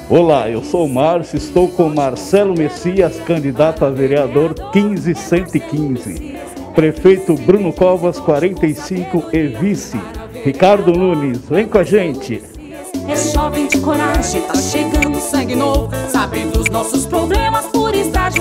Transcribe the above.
Olá, eu sou o Márcio, estou com Marcelo Messias, candidato a vereador 15115. Prefeito Bruno Covas, 45 e vice. Ricardo Nunes, vem com a gente. É jovem de coragem, tá chegando sangue novo. Sabe dos nossos problemas por estar